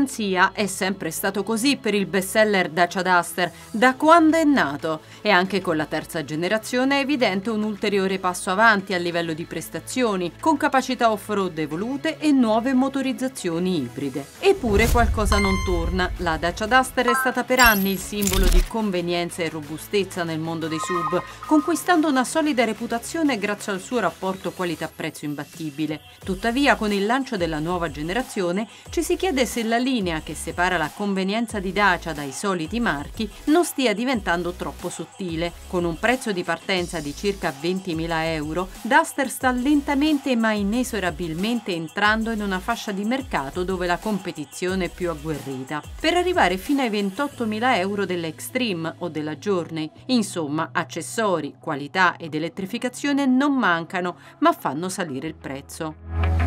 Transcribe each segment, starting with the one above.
garanzia è sempre stato così per il bestseller Dacia Duster, da quando è nato, e anche con la terza generazione è evidente un ulteriore passo avanti a livello di prestazioni, con capacità off-road evolute e nuove motorizzazioni ibride. Eppure qualcosa non torna. La Dacia Duster è stata per anni il simbolo di convenienza e robustezza nel mondo dei SUV, conquistando una solida reputazione grazie al suo rapporto qualità-prezzo imbattibile. Tuttavia, con il lancio della nuova generazione, ci si chiede se la linea che separa la convenienza di Dacia dai soliti marchi non stia diventando troppo sottile. Con un prezzo di partenza di circa 20.000 euro, Duster sta lentamente ma inesorabilmente entrando in una fascia di mercato dove la competizione è più agguerrita, per arrivare fino ai 28.000 euro dell'Extreme o della Journey. Insomma, accessori, qualità ed elettrificazione non mancano, ma fanno salire il prezzo.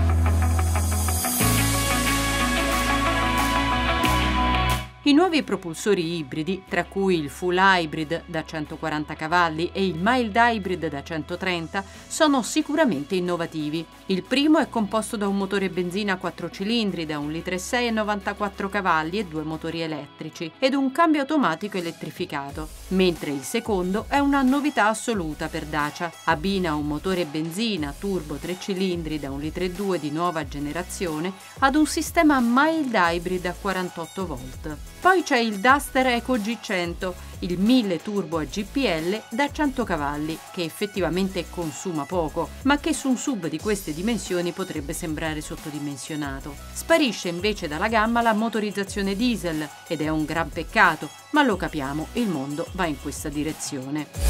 I nuovi propulsori ibridi, tra cui il Full Hybrid da 140 cavalli e il Mild Hybrid da 130, sono sicuramente innovativi. Il primo è composto da un motore benzina a 4 cilindri da 1,6 litri e 94 cavalli e 2 motori elettrici, ed un cambio automatico elettrificato, mentre il secondo è una novità assoluta per Dacia. Abbina un motore benzina turbo 3 cilindri da 1,2 litri di nuova generazione ad un sistema Mild Hybrid a 48 volt. Poi c'è il Duster Eco G100, il 1000 turbo a GPL da 100 cavalli, che effettivamente consuma poco, ma che su un SUV di queste dimensioni potrebbe sembrare sottodimensionato. Sparisce invece dalla gamma la motorizzazione diesel, ed è un gran peccato, ma lo capiamo, il mondo va in questa direzione.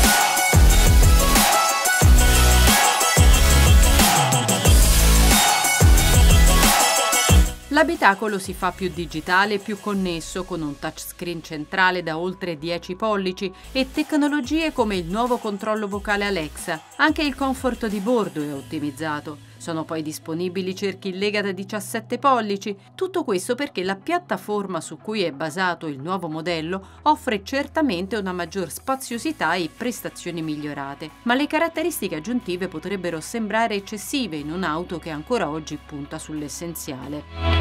L'abitacolo si fa più digitale e più connesso, con un touchscreen centrale da oltre 10 pollici e tecnologie come il nuovo controllo vocale Alexa. Anche il comfort di bordo è ottimizzato. Sono poi disponibili cerchi in lega da 17 pollici. Tutto questo perché la piattaforma su cui è basato il nuovo modello offre certamente una maggior spaziosità e prestazioni migliorate, ma le caratteristiche aggiuntive potrebbero sembrare eccessive in un'auto che ancora oggi punta sull'essenziale.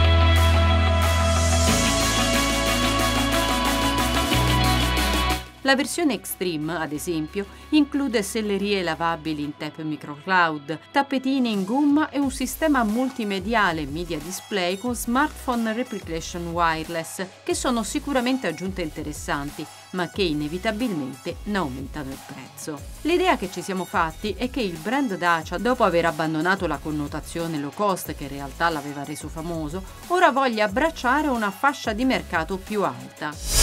La versione Extreme, ad esempio, include sellerie lavabili in TEP Microcloud, tappetini in gomma e un sistema multimediale media display con smartphone replication wireless, che sono sicuramente aggiunte interessanti, ma che inevitabilmente ne aumentano il prezzo. L'idea che ci siamo fatti è che il brand Dacia, dopo aver abbandonato la connotazione low cost che in realtà l'aveva reso famoso, ora voglia abbracciare una fascia di mercato più alta.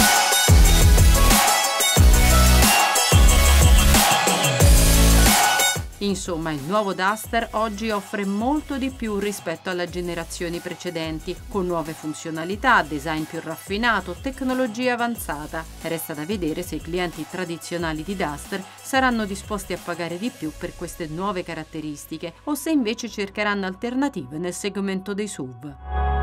Insomma, il nuovo Duster oggi offre molto di più rispetto alle generazioni precedenti, con nuove funzionalità, design più raffinato, tecnologia avanzata. Resta da vedere se i clienti tradizionali di Duster saranno disposti a pagare di più per queste nuove caratteristiche o se invece cercheranno alternative nel segmento dei SUV.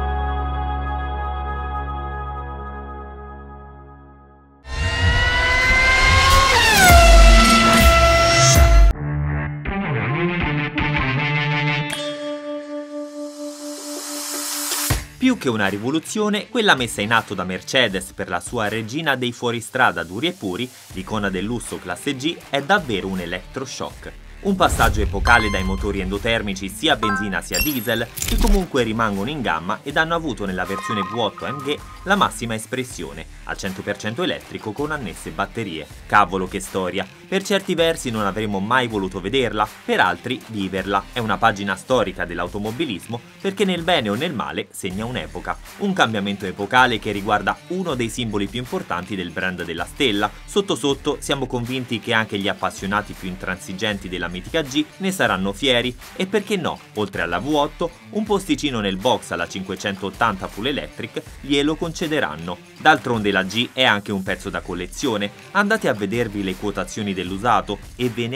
Più che una rivoluzione, quella messa in atto da Mercedes per la sua regina dei fuoristrada duri e puri, l'icona del lusso classe G, è davvero un electroshock. Un passaggio epocale dai motori endotermici sia benzina sia diesel, che comunque rimangono in gamma ed hanno avuto nella versione V8 AMG la massima espressione, al 100% elettrico con annesse batterie. Cavolo che storia! Per certi versi non avremmo mai voluto vederla, per altri viverla. È una pagina storica dell'automobilismo perché nel bene o nel male segna un'epoca. Un cambiamento epocale che riguarda uno dei simboli più importanti del brand della stella. Sotto sotto siamo convinti che anche gli appassionati più intransigenti della mitica G ne saranno fieri e perché no, oltre alla V8, un posticino nel box alla 580 full electric glielo concederanno. D'altronde la G è anche un pezzo da collezione, andate a vedervi le quotazioni dell'usato e ve ne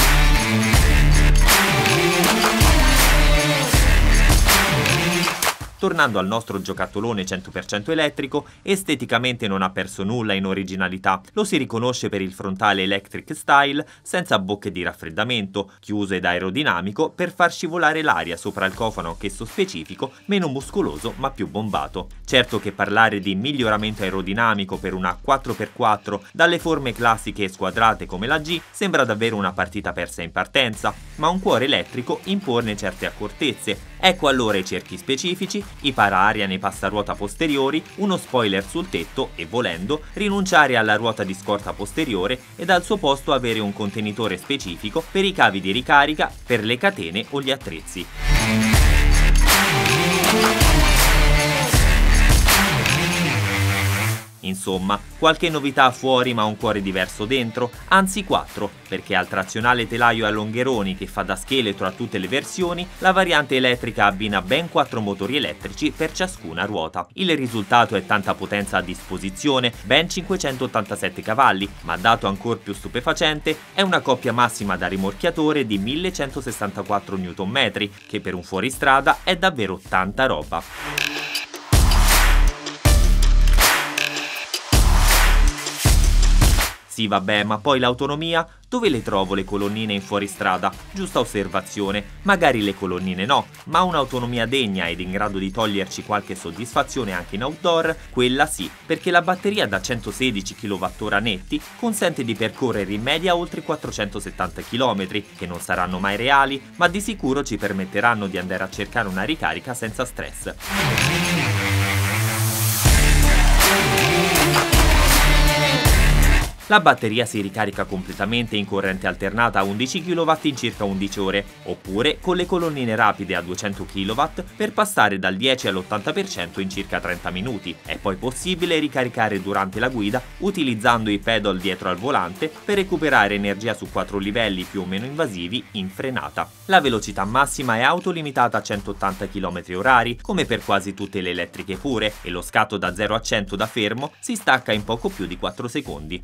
accorgerete. tornando al nostro giocattolone 100% elettrico, esteticamente non ha perso nulla in originalità. Lo si riconosce per il frontale electric style, senza bocche di raffreddamento, chiuso ed aerodinamico per far scivolare l'aria sopra il cofano anch'esso specifico, meno muscoloso ma più bombato. Certo che parlare di miglioramento aerodinamico per una 4x4 dalle forme classiche e squadrate come la G sembra davvero una partita persa in partenza, ma un cuore elettrico impone certe accortezze. Ecco allora i cerchi specifici, i para-aria nei passaruota posteriori, uno spoiler sul tetto e, volendo, rinunciare alla ruota di scorta posteriore ed al suo posto avere un contenitore specifico per i cavi di ricarica, per le catene o gli attrezzi. Insomma, qualche novità fuori ma un cuore diverso dentro, anzi 4, perché al trazionale telaio a longheroni che fa da scheletro a tutte le versioni, la variante elettrica abbina ben 4 motori elettrici per ciascuna ruota. Il risultato è tanta potenza a disposizione, ben 587 cavalli, ma dato ancora più stupefacente è una coppia massima da rimorchiatore di 1164 Nm, che per un fuoristrada è davvero tanta roba. Sì, vabbè, ma poi l'autonomia? Dove le trovo le colonnine in fuoristrada? Giusta osservazione, magari le colonnine no, ma un'autonomia degna ed in grado di toglierci qualche soddisfazione anche in outdoor, quella sì, perché la batteria da 116 kWh netti consente di percorrere in media oltre 470 km, che non saranno mai reali, ma di sicuro ci permetteranno di andare a cercare una ricarica senza stress. La batteria si ricarica completamente in corrente alternata a 11 kW in circa 11 ore, oppure con le colonnine rapide a 200 kW per passare dal 10 all'80% in circa 30 minuti. È poi possibile ricaricare durante la guida utilizzando i pedal dietro al volante per recuperare energia su 4 livelli più o meno invasivi in frenata. La velocità massima è autolimitata a 180 km/h, come per quasi tutte le elettriche pure, e lo scatto da 0 a 100 da fermo si stacca in poco più di 4 secondi.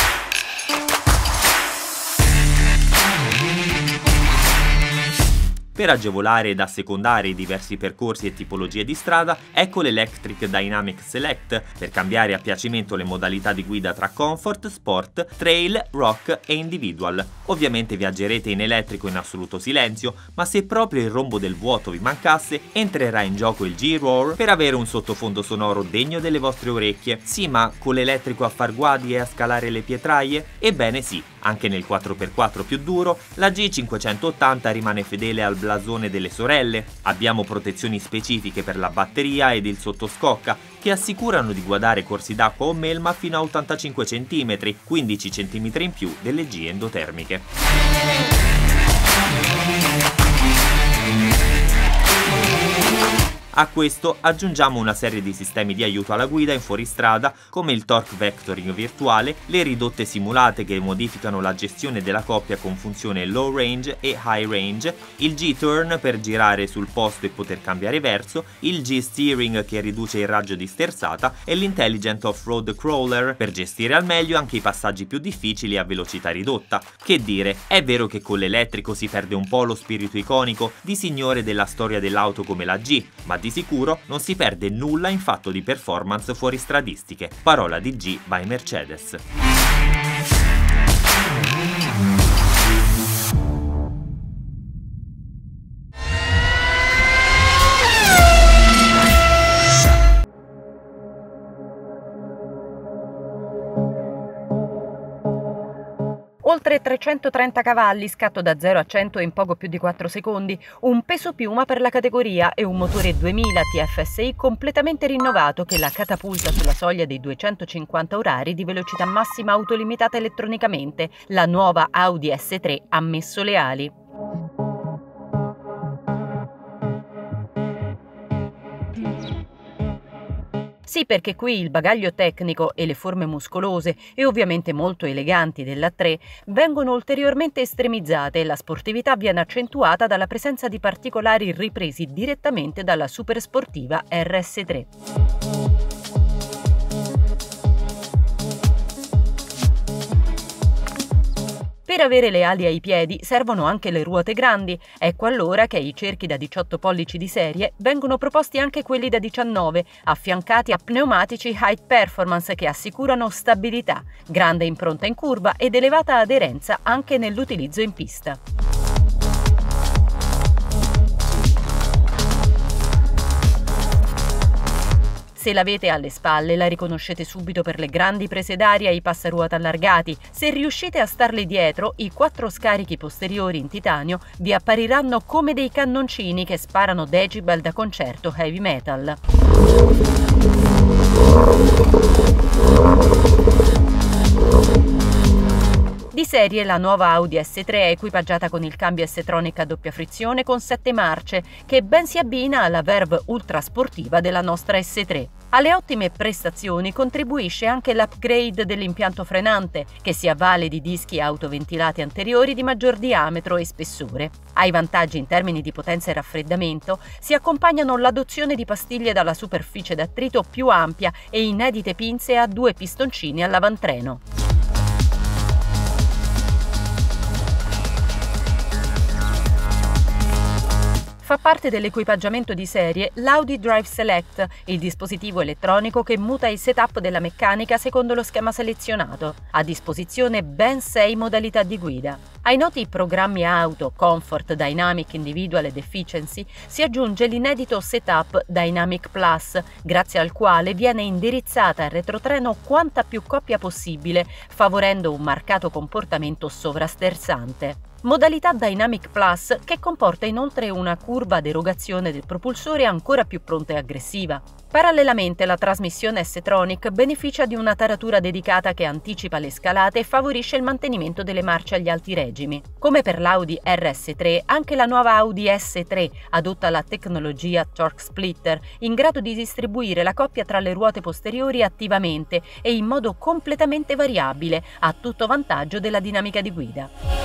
Per agevolare ed assecondare i diversi percorsi e tipologie di strada, ecco l'Electric Dynamic Select, per cambiare a piacimento le modalità di guida tra comfort, sport, trail, rock e individual. Ovviamente viaggerete in elettrico in assoluto silenzio, ma se proprio il rombo del vuoto vi mancasse, entrerà in gioco il G-Roar per avere un sottofondo sonoro degno delle vostre orecchie. Sì, ma con l'elettrico a far guadi e a scalare le pietraie? Ebbene sì, anche nel 4x4 più duro, la G580 rimane fedele al blasone delle sorelle. Abbiamo protezioni specifiche per la batteria ed il sottoscocca, che assicurano di guardare corsi d'acqua o melma fino a 85 cm, 15 cm in più delle G endotermiche. A questo aggiungiamo una serie di sistemi di aiuto alla guida in fuoristrada come il torque vectoring virtuale, le ridotte simulate che modificano la gestione della coppia con funzione low range e high range, il G-turn per girare sul posto e poter cambiare verso, il G-steering che riduce il raggio di sterzata e l'intelligent off-road crawler per gestire al meglio anche i passaggi più difficili a velocità ridotta. Che dire, è vero che con l'elettrico si perde un po' lo spirito iconico di signore della storia dell'auto come la G, ma di sicuro non si perde nulla in fatto di performance fuoristradistiche. Parola di G by Mercedes. Oltre 330 cavalli, scatto da 0 a 100 in poco più di 4 secondi, un peso piuma per la categoria e un motore 2000 TFSI completamente rinnovato che la catapulta sulla soglia dei 250 orari di velocità massima autolimitata elettronicamente. La nuova Audi S3 ha messo le ali. Sì, perché qui il bagaglio tecnico e le forme muscolose e ovviamente molto eleganti della 3 vengono ulteriormente estremizzate e la sportività viene accentuata dalla presenza di particolari ripresi direttamente dalla supersportiva RS3. Per avere le ali ai piedi servono anche le ruote grandi, ecco allora che ai cerchi da 18 pollici di serie vengono proposti anche quelli da 19, affiancati a pneumatici High Performance che assicurano stabilità, grande impronta in curva ed elevata aderenza anche nell'utilizzo in pista. Se l'avete alle spalle la riconoscete subito per le grandi prese d'aria e i passaruota allargati. Se riuscite a starle dietro, i 4 scarichi posteriori in titanio vi appariranno come dei cannoncini che sparano decibel da concerto heavy metal. Di serie la nuova Audi S3 è equipaggiata con il cambio S-Tronic a doppia frizione con 7 marce, che ben si abbina alla verve ultra sportiva della nostra S3. Alle ottime prestazioni contribuisce anche l'upgrade dell'impianto frenante, che si avvale di dischi autoventilati anteriori di maggior diametro e spessore. Ai vantaggi in termini di potenza e raffreddamento si accompagnano l'adozione di pastiglie dalla superficie d'attrito più ampia e inedite pinze a 2 pistoncini all'avantreno. Fa parte dell'equipaggiamento di serie l'Audi Drive Select, il dispositivo elettronico che muta il setup della meccanica secondo lo schema selezionato. A disposizione ben 6 modalità di guida. Ai noti programmi auto, comfort, dynamic, individual ed efficiency si aggiunge l'inedito setup Dynamic Plus, grazie al quale viene indirizzata al retrotreno quanta più coppia possibile, favorendo un marcato comportamento sovrasterzante. Modalità Dynamic Plus che comporta inoltre una curva ad erogazione del propulsore ancora più pronta e aggressiva. Parallelamente la trasmissione S-Tronic beneficia di una taratura dedicata che anticipa le scalate e favorisce il mantenimento delle marce agli alti regimi. Come per l'Audi RS3, anche la nuova Audi S3 adotta la tecnologia Torque Splitter, in grado di distribuire la coppia tra le ruote posteriori attivamente e in modo completamente variabile, a tutto vantaggio della dinamica di guida.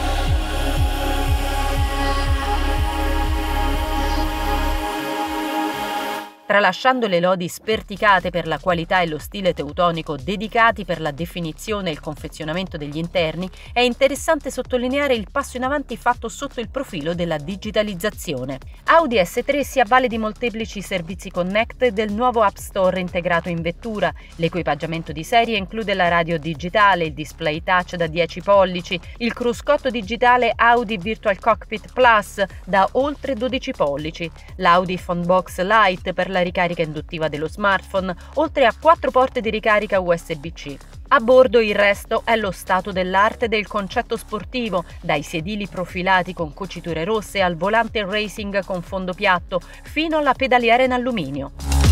Tralasciando le lodi sperticate per la qualità e lo stile teutonico dedicati per la definizione e il confezionamento degli interni, è interessante sottolineare il passo in avanti fatto sotto il profilo della digitalizzazione. Audi S3 si avvale di molteplici servizi Connect e del nuovo App Store integrato in vettura. L'equipaggiamento di serie include la radio digitale, il display touch da 10 pollici, il cruscotto digitale Audi Virtual Cockpit Plus da oltre 12 pollici, l'Audi Phone Box Lite per la ricarica induttiva dello smartphone, oltre a 4 porte di ricarica USB-C. A bordo il resto è lo stato dell'arte del concetto sportivo, dai sedili profilati con cuciture rosse al volante racing con fondo piatto, fino alla pedaliera in alluminio.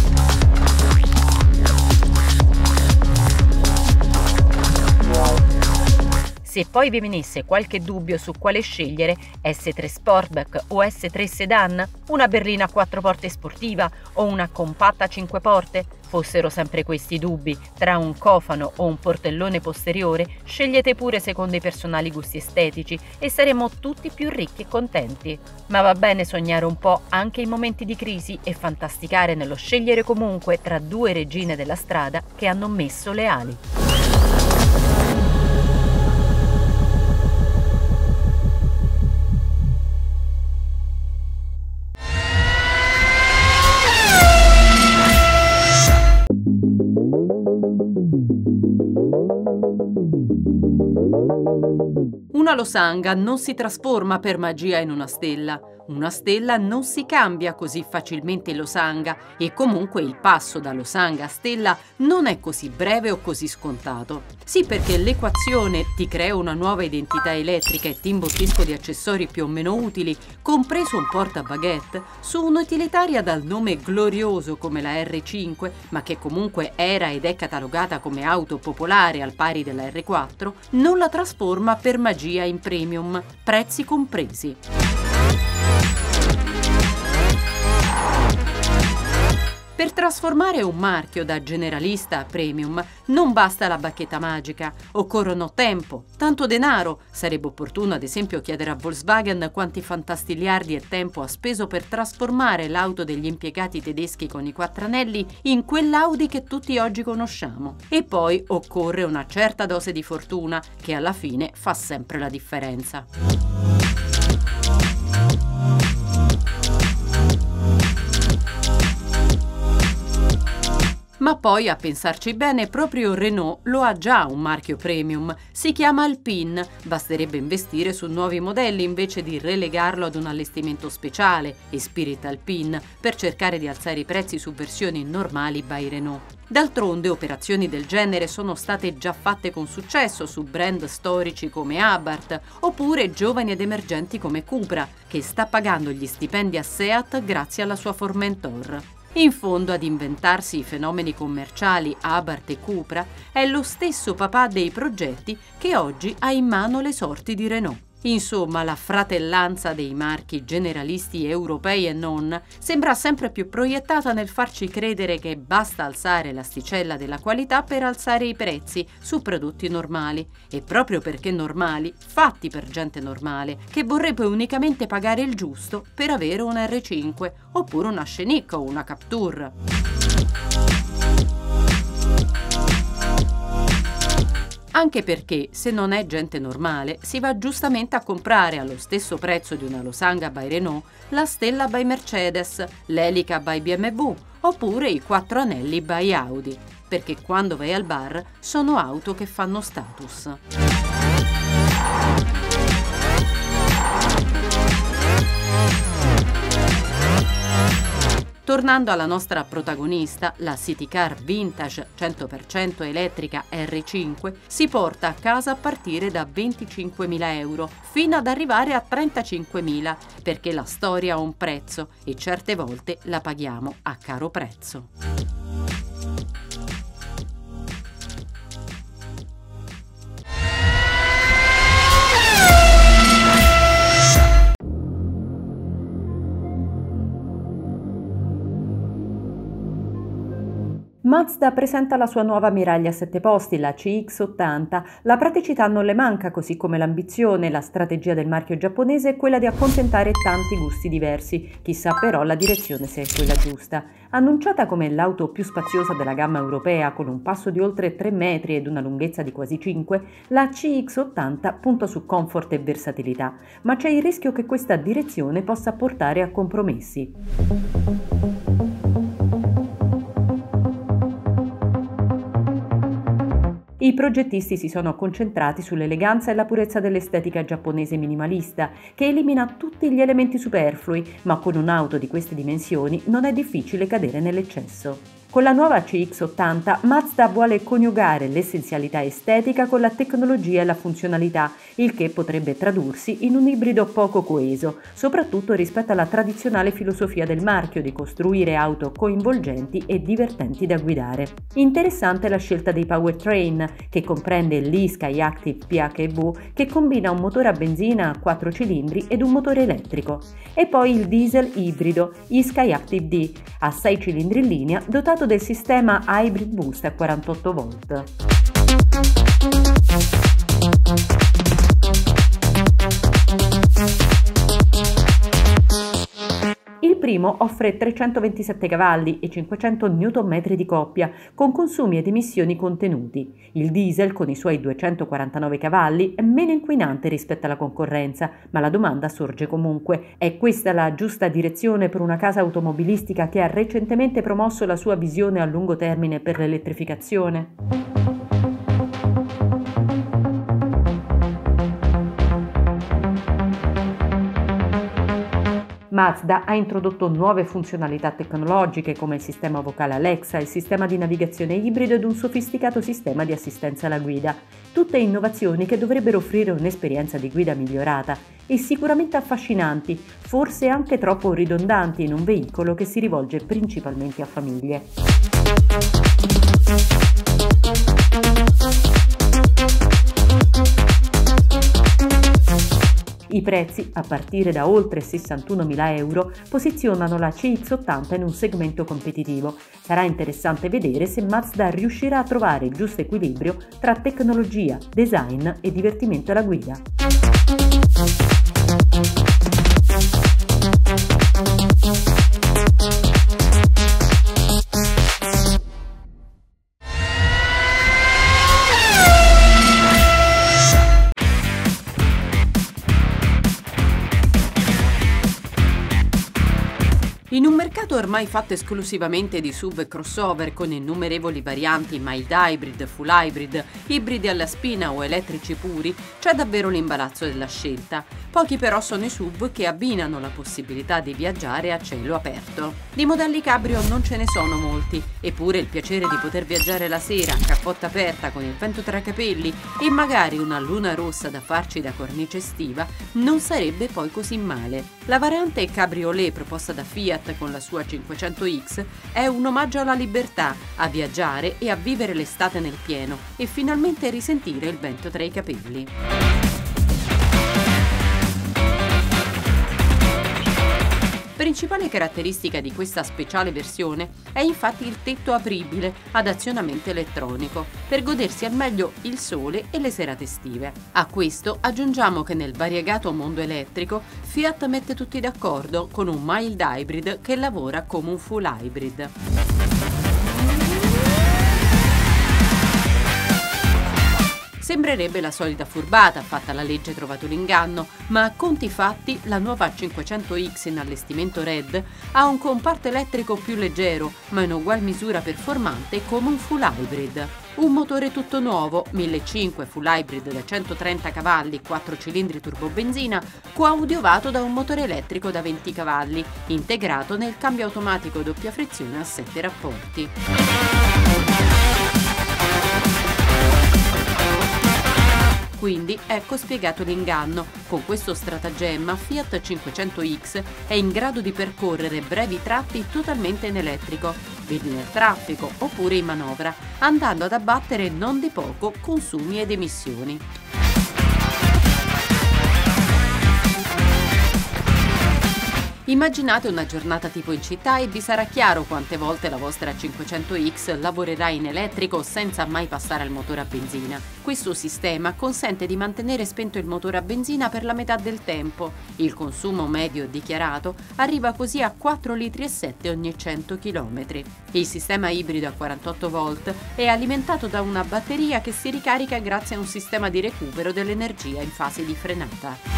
Se poi vi venisse qualche dubbio su quale scegliere, S3 Sportback o S3 Sedan, una berlina a 4 porte sportiva o una compatta a 5 porte, fossero sempre questi dubbi tra un cofano o un portellone posteriore, scegliete pure secondo i personali gusti estetici e saremo tutti più ricchi e contenti. Ma va bene sognare un po' anche in momenti di crisi e fantasticare nello scegliere comunque tra 2 regine della strada che hanno messo le ali. Una losanga non si trasforma per magia in una stella non si cambia così facilmente in losanga e comunque il passo da losanga a stella non è così breve o così scontato. Sì, perché l'equazione ti creo una nuova identità elettrica e ti imbottisco di accessori più o meno utili, compreso un portabaguette, su un'utilitaria dal nome glorioso come la R5, ma che comunque era ed è catalogata come auto popolare al pari della R4, non la trasforma per magia in premium, prezzi compresi. Per trasformare un marchio da generalista a premium non basta la bacchetta magica, occorrono tempo, tanto denaro. Sarebbe opportuno ad esempio chiedere a Volkswagen quanti fantastiliardi e tempo ha speso per trasformare l'auto degli impiegati tedeschi con i 4 anelli in quell'Audi che tutti oggi conosciamo. E poi occorre una certa dose di fortuna che alla fine fa sempre la differenza. Ma poi, a pensarci bene, proprio Renault lo ha già un marchio premium. Si chiama Alpine. Basterebbe investire su nuovi modelli invece di relegarlo ad un allestimento speciale, Spirit Alpine, per cercare di alzare i prezzi su versioni normali by Renault. D'altronde operazioni del genere sono state già fatte con successo su brand storici come Abarth, oppure giovani ed emergenti come Cupra, che sta pagando gli stipendi a Seat grazie alla sua Formentor. In fondo, ad inventarsi i fenomeni commerciali Abarth e Cupra è lo stesso papà dei progetti che oggi ha in mano le sorti di Renault. Insomma, la fratellanza dei marchi generalisti europei e non sembra sempre più proiettata nel farci credere che basta alzare l'asticella della qualità per alzare i prezzi su prodotti normali. E proprio perché normali, fatti per gente normale, che vorrebbe unicamente pagare il giusto per avere un R5 oppure una Scenic o una Captur. Anche perché, se non è gente normale, si va giustamente a comprare allo stesso prezzo di una Losanga by Renault la Stella by Mercedes, l'Elica by BMW oppure i 4 anelli by Audi, perché quando vai al bar sono auto che fanno status. Tornando alla nostra protagonista, la City Car Vintage 100% elettrica R5 si porta a casa a partire da 25.000 euro fino ad arrivare a 35.000, perché la storia ha un prezzo e certe volte la paghiamo a caro prezzo. Mazda presenta la sua nuova ammiraglia a 7 posti, la CX-80. La praticità non le manca, così come l'ambizione. La strategia del marchio giapponese è quella di accontentare tanti gusti diversi. Chissà però la direzione se è quella giusta. Annunciata come l'auto più spaziosa della gamma europea, con un passo di oltre 3 metri ed una lunghezza di quasi 5, la CX-80 punta su comfort e versatilità, ma c'è il rischio che questa direzione possa portare a compromessi. I progettisti si sono concentrati sull'eleganza e la purezza dell'estetica giapponese minimalista, che elimina tutti gli elementi superflui, ma con un'auto di queste dimensioni non è difficile cadere nell'eccesso. Con la nuova CX-80 Mazda vuole coniugare l'essenzialità estetica con la tecnologia e la funzionalità, il che potrebbe tradursi in un ibrido poco coeso, soprattutto rispetto alla tradizionale filosofia del marchio di costruire auto coinvolgenti e divertenti da guidare. Interessante la scelta dei powertrain, che comprende l'e-Skyactiv PHEV, che combina un motore a benzina a 4 cilindri ed un motore elettrico, e poi il diesel ibrido e-Skyactiv-D a 6 cilindri in linea, dotato del sistema Hybrid Boost a 48 volt. Il primo offre 327 cavalli e 500 Nm di coppia, con consumi ed emissioni contenuti. Il diesel, con i suoi 249 cavalli, è meno inquinante rispetto alla concorrenza, ma la domanda sorge comunque. È questa la giusta direzione per una casa automobilistica che ha recentemente promosso la sua visione a lungo termine per l'elettrificazione? Mazda ha introdotto nuove funzionalità tecnologiche come il sistema vocale Alexa, il sistema di navigazione ibrido ed un sofisticato sistema di assistenza alla guida. Tutte innovazioni che dovrebbero offrire un'esperienza di guida migliorata e sicuramente affascinanti, forse anche troppo ridondanti in un veicolo che si rivolge principalmente a famiglie. I prezzi, a partire da oltre 61.000 euro, posizionano la CX-80 in un segmento competitivo. Sarà interessante vedere se Mazda riuscirà a trovare il giusto equilibrio tra tecnologia, design e divertimento alla guida. In un mercato ormai fatto esclusivamente di SUV e crossover con innumerevoli varianti mild hybrid, full hybrid, ibridi alla spina o elettrici puri, c'è davvero l'imbarazzo della scelta. Pochi però sono i SUV che abbinano la possibilità di viaggiare a cielo aperto. Di modelli cabrio non ce ne sono molti, eppure il piacere di poter viaggiare la sera a cappotta aperta con il vento tra i capelli e magari una luna rossa da farci da cornice estiva non sarebbe poi così male. La variante cabriolet proposta da Fiat con la sua 500X è un omaggio alla libertà, a viaggiare e a vivere l'estate nel pieno e finalmente risentire il vento tra i capelli. Principale caratteristica di questa speciale versione è infatti il tetto apribile ad azionamento elettronico, per godersi al meglio il sole e le serate estive. A questo aggiungiamo che nel variegato mondo elettrico Fiat mette tutti d'accordo con un mild hybrid che lavora come un full hybrid. Sembrerebbe la solita furbata fatta alla legge trovato l'inganno, ma a conti fatti la nuova 500X in allestimento Red ha un comparto elettrico più leggero, ma in ugual misura performante come un full hybrid. Un motore tutto nuovo, 1500 full hybrid da 130 cavalli, 4 cilindri turbobenzina, coaudiovato da un motore elettrico da 20 cavalli, integrato nel cambio automatico doppia frizione a 7 rapporti. Quindi ecco spiegato l'inganno. Con questo stratagemma Fiat 500X è in grado di percorrere brevi tratti totalmente in elettrico, vedi nel traffico oppure in manovra, andando ad abbattere non di poco consumi ed emissioni. Immaginate una giornata tipo in città e vi sarà chiaro quante volte la vostra 500X lavorerà in elettrico senza mai passare al motore a benzina. Questo sistema consente di mantenere spento il motore a benzina per la metà del tempo. Il consumo medio dichiarato arriva così a 4,7 litri ogni 100 km. Il sistema ibrido a 48 volt è alimentato da una batteria che si ricarica grazie a un sistema di recupero dell'energia in fase di frenata.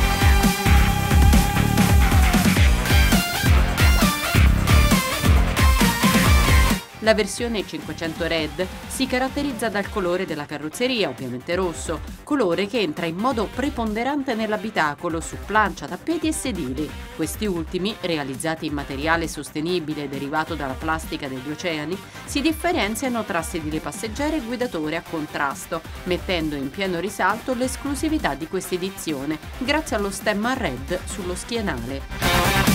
La versione 500 Red si caratterizza dal colore della carrozzeria, ovviamente rosso, colore che entra in modo preponderante nell'abitacolo su plancia, tappeti e sedili. Questi ultimi, realizzati in materiale sostenibile derivato dalla plastica degli oceani, si differenziano tra sedile passeggero e guidatore a contrasto, mettendo in pieno risalto l'esclusività di questa edizione, grazie allo stemma Red sullo schienale.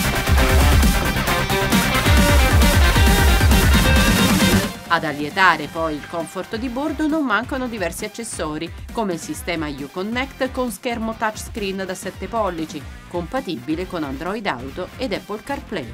Ad allietare poi il comfort di bordo non mancano diversi accessori, come il sistema Uconnect con schermo touchscreen da 7 pollici, compatibile con Android Auto ed Apple CarPlay.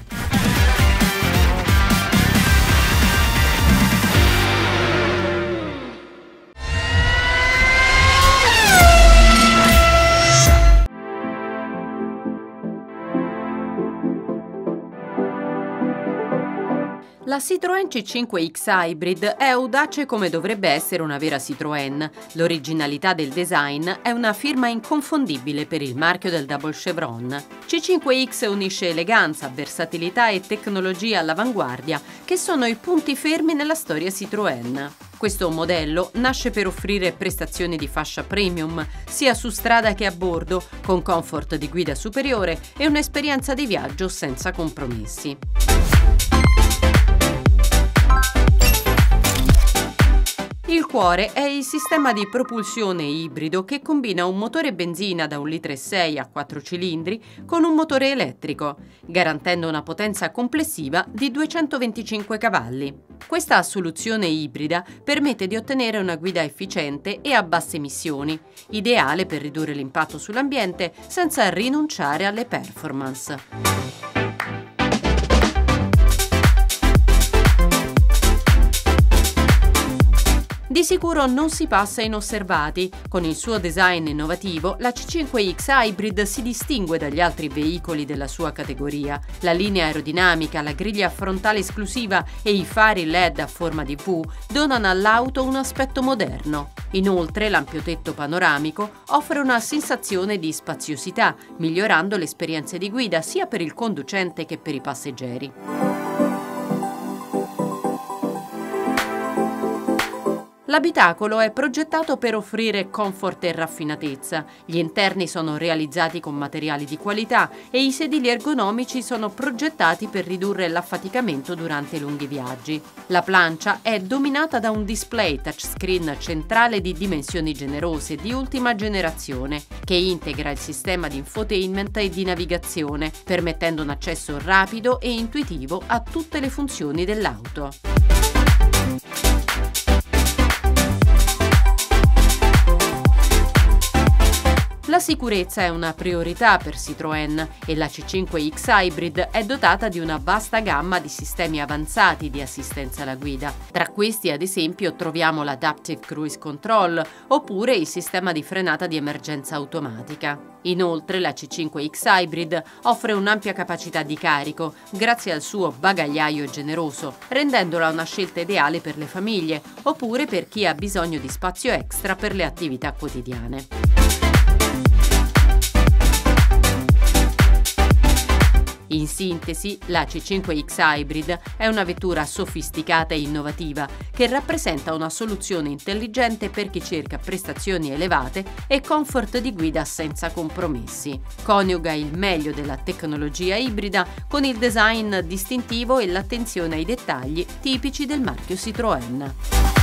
La Citroën C5X Hybrid è audace come dovrebbe essere una vera Citroën. L'originalità del design è una firma inconfondibile per il marchio del double chevron. C5X unisce eleganza, versatilità e tecnologia all'avanguardia, che sono i punti fermi nella storia Citroën. Questo modello nasce per offrire prestazioni di fascia premium, sia su strada che a bordo, con comfort di guida superiore e un'esperienza di viaggio senza compromessi. Il cuore è il sistema di propulsione ibrido che combina un motore benzina da 1,6 litri a 4 cilindri con un motore elettrico, garantendo una potenza complessiva di 225 cavalli. Questa soluzione ibrida permette di ottenere una guida efficiente e a basse emissioni, ideale per ridurre l'impatto sull'ambiente senza rinunciare alle performance. Di sicuro non si passa inosservati. Con il suo design innovativo, la C5X Hybrid si distingue dagli altri veicoli della sua categoria. La linea aerodinamica, la griglia frontale esclusiva e i fari LED a forma di V donano all'auto un aspetto moderno. Inoltre, l'ampio tetto panoramico offre una sensazione di spaziosità, migliorando l'esperienza di guida sia per il conducente che per i passeggeri. L'abitacolo è progettato per offrire comfort e raffinatezza. Gli interni sono realizzati con materiali di qualità e i sedili ergonomici sono progettati per ridurre l'affaticamento durante i lunghi viaggi. La plancia è dominata da un display touchscreen centrale di dimensioni generose di ultima generazione, che integra il sistema di infotainment e di navigazione, permettendo un accesso rapido e intuitivo a tutte le funzioni dell'auto. La sicurezza è una priorità per Citroën e la C5X Hybrid è dotata di una vasta gamma di sistemi avanzati di assistenza alla guida. Tra questi, ad esempio, troviamo l'Adaptive Cruise Control oppure il sistema di frenata di emergenza automatica. Inoltre, la C5X Hybrid offre un'ampia capacità di carico grazie al suo bagagliaio generoso, rendendola una scelta ideale per le famiglie oppure per chi ha bisogno di spazio extra per le attività quotidiane. In sintesi, la C5X Hybrid è una vettura sofisticata e innovativa che rappresenta una soluzione intelligente per chi cerca prestazioni elevate e comfort di guida senza compromessi. Coniuga il meglio della tecnologia ibrida con il design distintivo e l'attenzione ai dettagli tipici del marchio Citroën.